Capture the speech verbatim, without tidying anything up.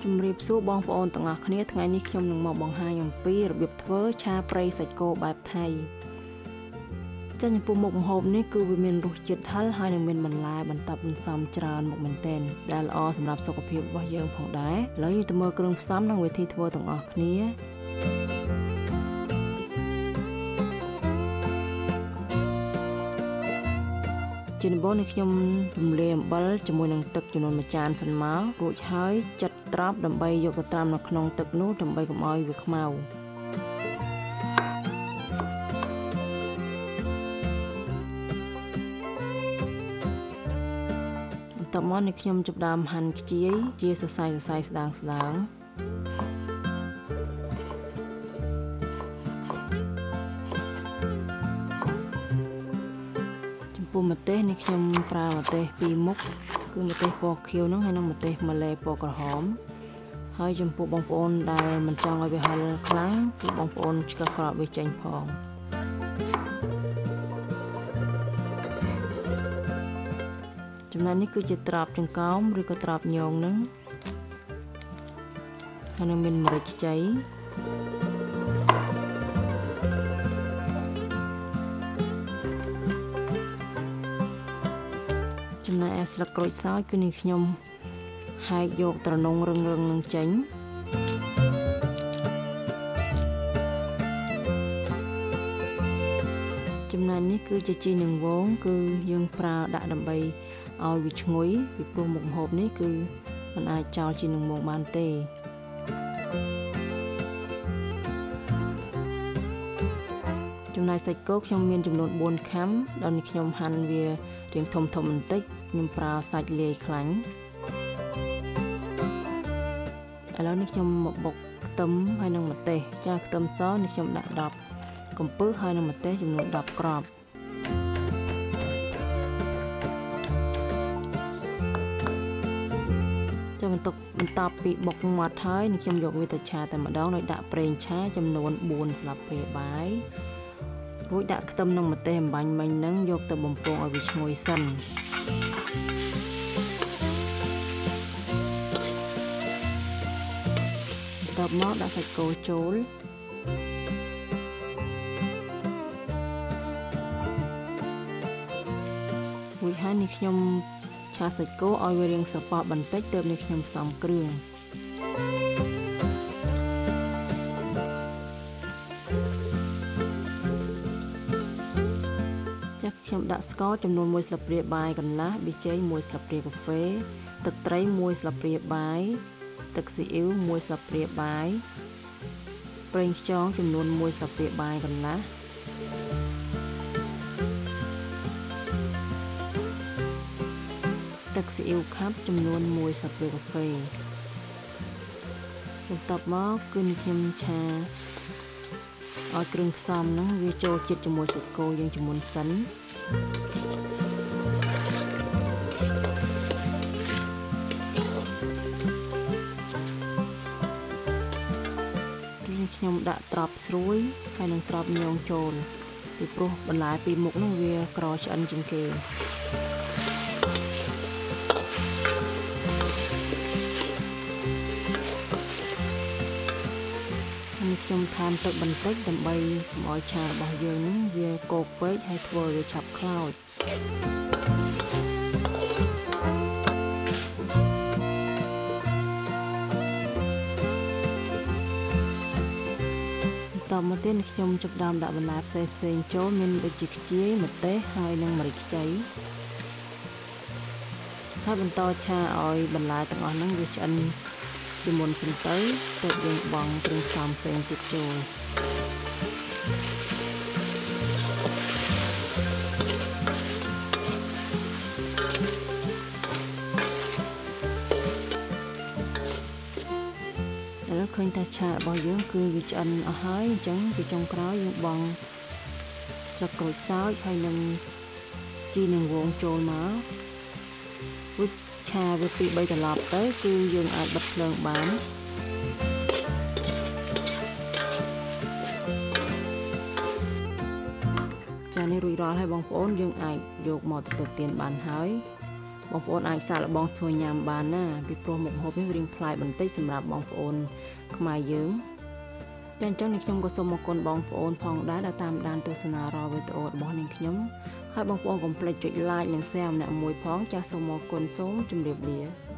ជំរាបសួរបងប្អូនទាំងអស់គ្នាថ្ងៃនេះខ្ញុំនឹងមកបង្ហាញអំពីរបៀបធ្វើឆាព្រៃសាច់គោបែបថៃចាញ់ចំពោះមុខម្ហូបនេះគឺវាមានរសជាតិហឹរហើយនឹងមានបន្លែបន្ទាប់បន្សំច្រើនមុខមែនទែនដែលល្អសម្រាប់សុខភាពរបស់យើងផងដែរឥឡូវយើងទៅមើលគ្រឿងផ្សំនិងវិធីធ្វើទាំងអស់គ្នាជាដំបូងនេះខ្ញុំរំលាយអំបិលជាមួយនឹងទឹកចំនួនមួយចានសិនមករួចហើយចាត់ត្រាប់ដើម្បីយកទៅត្រាំនៅក្នុងទឹកនោះដើម្បីកុំឲ្យវាខ្មៅបន្ទាប់មកនេះខ្ញុំចាប់ផ្ដើមហាន់ខ្ជាយជាសរសៃសរសៃស្ដើងស្ដើងម្ទេសនេះខ្ញុំប្រើម្ទេសពីរមុខគឺម្ទេសពណ៌ខៀវហ្នឹងហើយនិងម្ទេសម៉ាឡេពណ៌ក្រហមហើយចំពោះបងប្អូនដែលមិនចង់ឲ្យវាហឹរខ្លាំងគឺបងប្អូនឆ្កឹះក្រោបវាចេញផងចំណែកនេះគឺជាត្រាប់ចង្កោមឬក៏ត្រាប់ញងហ្នឹងហើយនឹងមានម្រេចខ្ចីចំណែកឯស្លឹកក្រូចសើចគឺនេះខ្ញុំហែកយកត្រនងរឹងរឹងនឹងចេញចំណែកនេះគឺជាជីនាងវងគឺយើងប្រើដាក់ដើម្បីឲ្យវាឈ្ងុយពីព្រោះមុខម្ហូបនេះគឺមិនអាចចោលជីនាងវងបានទេចំណែកសាច់គោខ្ញុំមានចំនួនបួនខាំដល់នេះខ្ញុំហាន់វារាងធំធំបន្តិចខ្ញុំប្រើសាច់លាយខ្លាញ់ឥឡូវនេះខ្ញុំមកបុកខ្ទឹមហើយនិងម្ទេសចាខ្ទឹមសនេះខ្ញុំដាក់ដប់កំពឹសហើយនិងម្ទេសចំនួនដប់គ្រាប់ចាំបន្ទុកបន្ទាប់ពីបុកម៉ត់ហើយនេះខ្ញុំយកវាទៅឆាតែម្ដងដោយដាក់ប្រេងឆាចំនួនបួនស្លាបព្រាបាយរួចដាក់ខ្ទឹមនិងម្ទេសអំបាញ់មិញហ្នឹងយកទៅបំពងឲ្យវាឈ្ងុយសិនបន្ទាប់មកដាក់សាច់គោចូលរួចហើយនេះខ្ញុំឆាសាច់គោឲ្យវារាងស្រប៉ោះបន្តិចទើបនេះខ្ញុំផ្សំគ្រឿងខ្ញុំដាក់ស្ករចំនួនមួយស្លាបព្រាបាយកន្លះប៊ីចេងមួយស្លាបព្រាកាហ្វេទឹកត្រីមួយស្លាបព្រាបាយទឹកស៊ីអ៊ីវមួយស្លាបព្រាបាយប្រេងខ្យងចំនួនមួយស្លាបព្រាបាយកន្លះទឹកស៊ីអ៊ីវខាប់ចំនួនមួយស្លាបព្រាកាហ្វេបន្ទាប់មកគឺខ្ញុំឆាឲ្យគ្រឿងផ្សំហ្នឹងវាចូលជាតិជាមួយសាច់គោយើងជាមុនសិនខ្ញុំដាក់ត្រប់ស្រួយហើយនឹងត្រប់ញងចូលពីព្រោះបន្លែពីរមុខហ្នឹងវាក្រឆ្អិនជាងគេខ្ញុំថែមទឹកបន្តិចដើម្បីកុំឲ្យឆារបស់យើងនេះវាកោកពេកហើយធ្វើវាឆាប់ខ្លោចតមកទៀតខ្ញុំចាប់ដើមដាក់បន្លែផ្សេងផ្សេងចូលមានដូចជាខ្ជាយម្ទេសហើយនិងម្រេចខ្ចីហើយបន្តឆាឲ្យបន្លែទាំងអស់ហ្នឹងវាឆ្អិនជាមុនសិនទៅទើបយើងបង់គ្រឿងផ្សំផ្សេងទៀតចូលឥឡូវឃើញថាឆារបស់យើងគឺវាឆ្អិនអស់ហើយអញ្ចឹងពីចុងក្រោយយើងបង់ស្លឹកក្រូចសើចហើយនឹងជីនាងវងចូលមករួចឆាវាពីរបីត្រឡប់ទៅគឺយើងអាចបិទភ្លើងបានចានេះរួចរាល់ហើយបងប្អូនយើងអាចយកមកទទួលទានបានហើយបងប្អូនអាចសាកល្បងធ្វើញ៉ាំបានណាពីព្រោះមុខម្ហូបនេះរៀងប្លែកបន្តិចសម្រាប់បងប្អូនខ្មែរយើងតែអញ្ចឹងនេះខ្ញុំក៏សូមអរគុណបងប្អូនផងដែរដែលតាមដានទស្សនារាល់វីដេអូរបស់នាងខ្ញុំហើយបងប្អូនកុំភ្លេចចុច like និង share ម្នាក់មួយផងចាសសូមអរគុណសូមជម្រាបលា